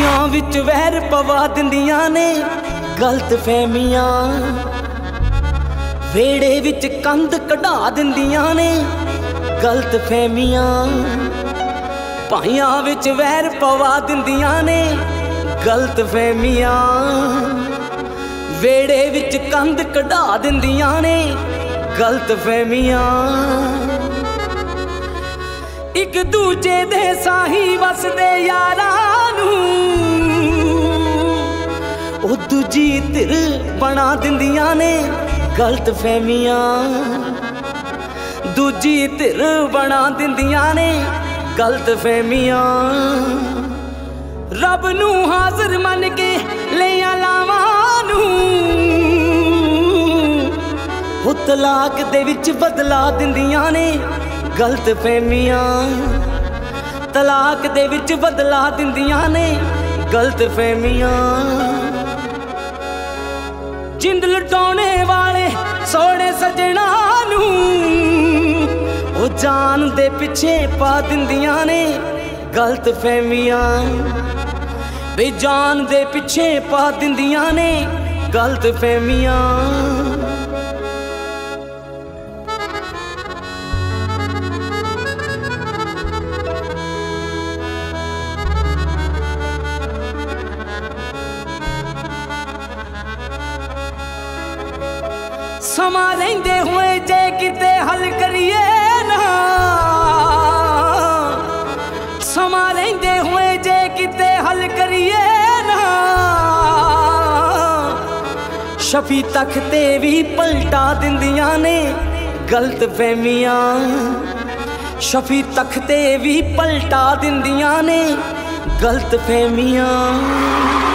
भाइयां विच वैर पवा दिंदियां ने गलत फहमियां, वेड़े विच कंध कढ़ा दिंदियां ने गलत फहमियां, भाइयां विच वैर पवा दिंदियां ने गलत फहमियां, वेड़े विच कंध कढ़ा दिंदियां ने गलत फहमियां। एक दूजे दे साही वसदे यारां नूं ओ दूजी धिर बना दिंदियां ने गलत फहमियां, दूजी धिर बना दिंदियां ने गलत फहमियां। रब नूं हाज़र मन के लिया लावां नूं हो तलाक दे विच बदला दिंदियां ने गलत फहमियां, तलाक दे विच बदला दिंदियां ने गलत फहमियां। जिंद लुटाने वाले सोने सजना नूं ओ जान दे पिछे पा दिंदियां ने गलत फहमियां, बेजान दे पिछे पा दिंदियां ने गलत फहमियां। समा लेंदे हुए जे किते हल करिए ना, समा लेंदे हुए जे किते हल करिए ना, शफी तख्ते भी पलटा दिंदियां ने गलत फहमियां, शफी तख्ते भी पलटा दिंदियां ने गलत फहमियां।